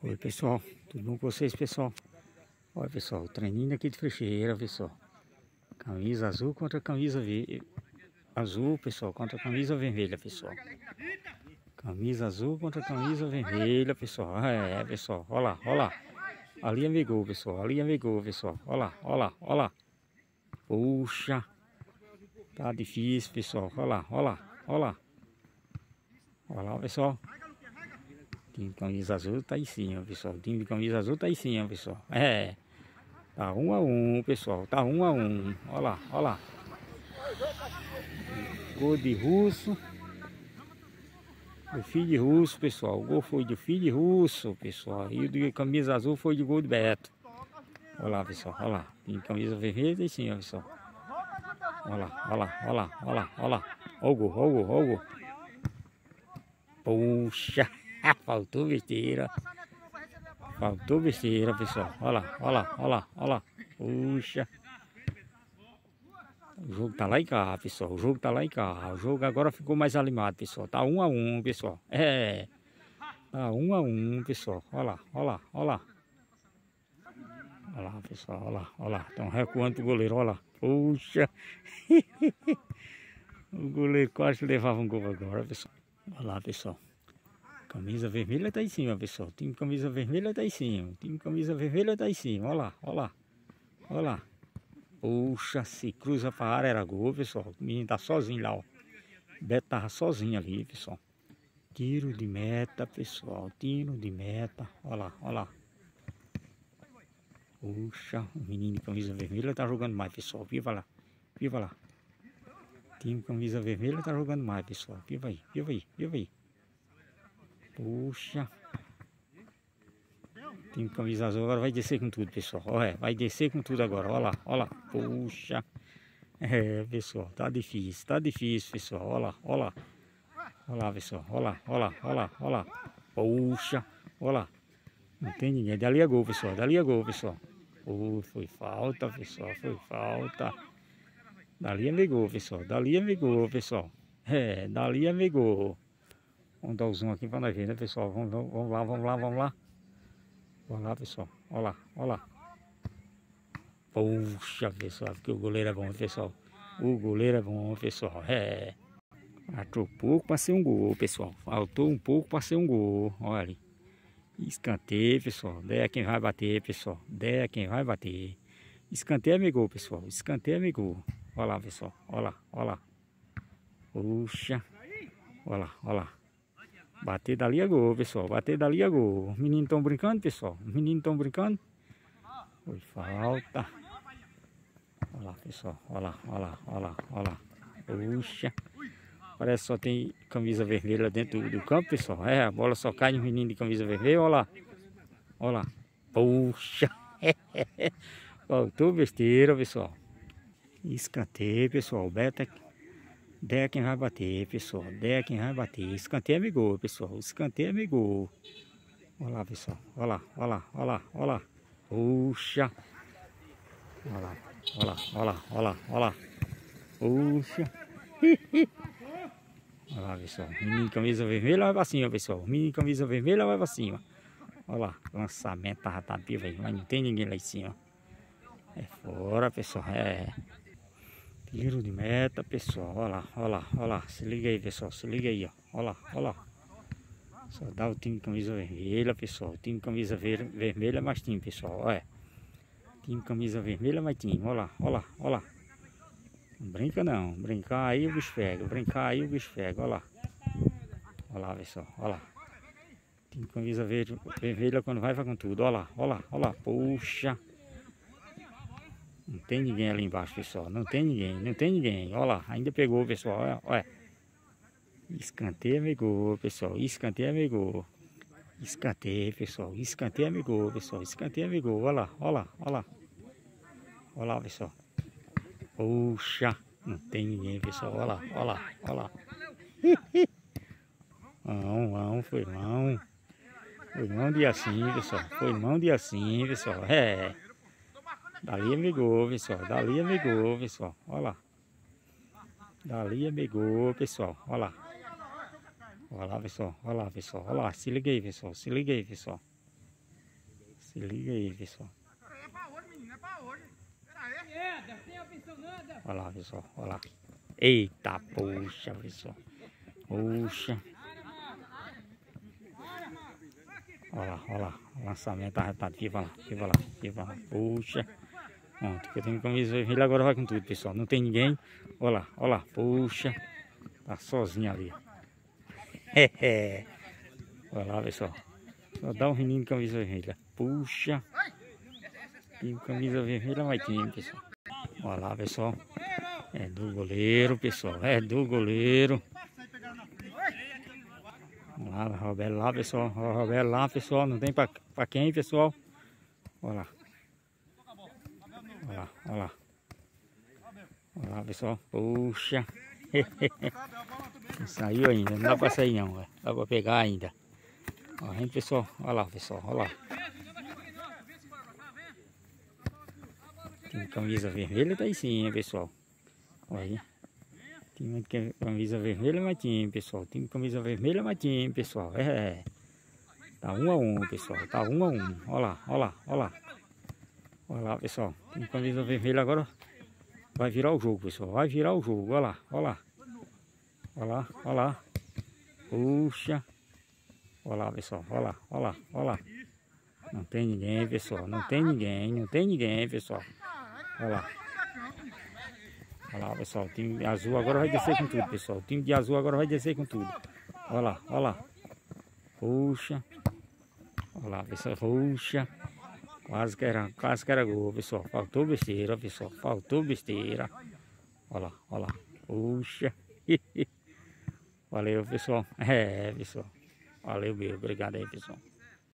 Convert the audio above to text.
Oi pessoal, tudo bom com vocês pessoal? Olha pessoal, o treininho aqui de Freixeira pessoal. Camisa azul contra camisa azul pessoal, contra camisa vermelha pessoal. Camisa azul contra camisa vermelha pessoal. É pessoal, olha lá, olha lá. Ali amigou pessoal, ali amigou pessoal. Olha lá, olha lá, olha lá. Puxa, tá difícil pessoal, olha lá, olha lá, olha lá. Olha lá pessoal. O time de camisa azul tá em cima pessoal, o time de camisa azul tá em cima pessoal. Tá 1 a 1 pessoal, tá 1 a 1. Olha lá, olha lá. Gol de Russo. Do filho de Russo, pessoal. O gol foi do filho de Russo, pessoal. E o de camisa azul foi de gol de Beto. Olha lá, pessoal, olha lá. Tem camisa vermelha e sim, pessoal. Olha lá, olha lá, olha lá, olha lá, olha lá. Olha o gol, olha o gol, olha o gol. Puxa, faltou besteira. Faltou besteira, pessoal. Olha lá, olha lá, olha lá, olha lá. Puxa. O jogo tá lá em cá, pessoal. O jogo tá lá em cá. O jogo agora ficou mais animado, pessoal. Tá 1 a 1, pessoal. Tá 1 a 1, pessoal. Olha lá, olha lá, olha lá. Olha lá, pessoal. Olha lá, olha lá. Estão recuando pro goleiro, olha lá. Puxa. O goleiro quase levava um gol agora, pessoal. Olha lá, pessoal. Camisa vermelha tá em cima, pessoal. Time camisa vermelha tá em cima. Time camisa vermelha tá em cima. Olha lá, olha lá. Olha lá. Puxa, se cruza pra área era gol, pessoal. O menino tá sozinho lá, ó. O Beto tava sozinho ali, pessoal. Tiro de meta, pessoal. Tiro de meta. Olha lá, olha lá. Puxa, o menino de camisa vermelha tá jogando mais, pessoal. Viva lá. Viva lá. Time camisa vermelha tá jogando mais, pessoal. Viva aí, viva aí, viva aí. Puxa. Time camisa azul agora vai descer com tudo, pessoal. Olha, vai descer com tudo agora. Olha lá, olha lá. Puxa. Pessoal, tá difícil, pessoal. Olha lá, olha lá. Olha lá, pessoal. Olha lá, olha lá, olha lá, olha lá. Puxa, olha lá. Não tem ninguém. Dali é gol, pessoal. Dali é gol, pessoal. Foi falta, pessoal. Foi falta. Dali é gol, pessoal. Dali é gol, pessoal. Dali é gol. Vamos dar o zoom aqui para nós ver, né, pessoal? Vamos lá, vamos lá, vamos lá. Vamos lá, pessoal. Olha lá, olha lá. Puxa, pessoal, porque o goleiro é bom, pessoal. O goleiro é bom, pessoal. Faltou pouco para ser um gol, pessoal. Faltou um pouco para ser um gol. Olha ali. Escanteio, pessoal. Daí é quem vai bater, pessoal. Daí é quem vai bater. Escanteio é meu gol, pessoal. Escanteio é meu gol. Olha lá, pessoal. Olha lá, olha lá. Puxa. Olha lá, olha lá. Bater dali é gol, pessoal. Bater dali é gol. Os meninos estão brincando, pessoal. Os meninos estão brincando. Foi falta. Olha lá, pessoal. Olha lá, olha lá, olha lá, olha lá. Puxa. Parece que só tem camisa vermelha dentro do campo, pessoal. A bola só cai no menino de camisa vermelha. Olha lá. Olha lá. Puxa. Faltou besteira, pessoal. Escanteio, pessoal. Beto é quem vai bater, pessoal. Dé é quem vai bater. Escanteio é meu gol, pessoal. Escanteio é meu gol. Olha lá, pessoal. Olha lá, olha lá, olha lá, olha lá. Puxa. Olha lá, olha lá, olha lá, olha lá, olha lá. Puxa. Olha lá, pessoal. Menino de camisa vermelha vai pra cima, pessoal. Menino de camisa vermelha vai pra cima. Olha lá, lançamento tá vivo aí, mas não tem ninguém lá em cima. É fora, pessoal. Tiro de meta, pessoal. Olha lá, olha lá, olha lá. Se liga aí, pessoal. Se liga aí, ó. Olha lá, olha lá. Só dá o time de camisa vermelha, pessoal. O time de camisa vermelha é mais time, pessoal. Olha. Time de camisa vermelha é mais time. Olha lá, olha lá, olha lá. Não brinca não. Brincar aí o bicho pega. Brincar aí o bicho pega. Olha lá. Olha lá, pessoal. Olha lá. Time de camisa vermelha quando vai com tudo. Olha lá, olha lá, olha lá. Puxa. Não tem ninguém ali embaixo, pessoal. Não tem ninguém, não tem ninguém. Olha lá, ainda pegou, pessoal. Olha, olha. Escanteio é meu gol, pessoal. Escanteio é meu gol. Escanteio, pessoal. Escanteio é meu gol, pessoal. Escanteio é meu gol. Olha lá, olha lá, olha lá. Olha lá, pessoal. Puxa, não tem ninguém, pessoal. Olha lá, olha lá, olha lá. Mão, foi mão. Foi mão de assim, pessoal. Foi mão de assim, pessoal. Dali é meu gol, pessoal. Dali é meu gol, pessoal. Olha lá. Dali é meu gol, pessoal. Olha lá. Olha lá, pessoal. Olha lá, pessoal. Olha lá. Se liga aí, pessoal. Se liga aí, pessoal. Se liga aí, pessoal. É pra hoje, menino, é pra hoje. Pera aí. Olha lá, pessoal, olha lá. Eita, poxa, pessoal. Poxa. Olha lá. O lançamento arretado. Viva lá. Poxa. Pronto, que eu tenho camisa vermelha, agora vai com tudo, pessoal. Não tem ninguém. Olha lá. Poxa. Tá sozinho ali. Olha lá, pessoal. Só dá um menino de camisa vermelha. Puxa. E camisa vermelha vai ter, pessoal. Olha lá, pessoal. É do goleiro, pessoal. É do goleiro. Olha lá, Roberto lá, pessoal. Roberto lá, pessoal. Não tem pra quem, pessoal. Olha lá. Olha lá, pessoal. Puxa. Não saiu ainda. Não dá pra sair não. Véio. Dá pra pegar ainda. Olha aí, pessoal. Olha lá, pessoal. Olha lá. Tem camisa vermelha, tá aí sim, pessoal. Olha aí. Tem camisa vermelha, mas tinha, pessoal. Tem camisa vermelha, mas tinha, pessoal. Tá 1 a 1, pessoal. Tá 1 a 1. Olha lá. Olha lá, pessoal. Tem camisa vermelha agora. Vai virar o jogo, pessoal. Vai virar o jogo. Olha lá. Puxa. Olha lá, pessoal. Olha lá. Não tem ninguém, pessoal. Não tem ninguém, pessoal. Olha lá, pessoal. O time azul agora vai descer com tudo, pessoal. O time de azul agora vai descer com tudo. Olha lá. Puxa. Olha lá, pessoal. Puxa. Quase que era gol, pessoal. Faltou besteira, pessoal. Olha lá. Puxa. Valeu, pessoal. Pessoal. Valeu, meu. Obrigado aí, pessoal.